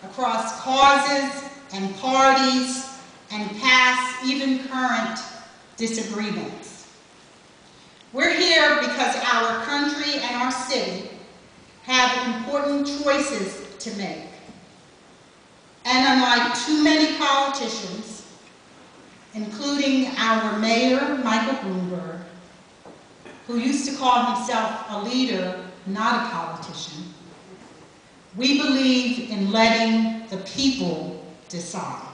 across causes and parties and past, even current, disagreements. We're here because our country and our city have important choices to make. And unlike too many politicians, including our mayor, Michael Bloomberg, who used to call himself a leader, not a politician, we believe in letting the people decide.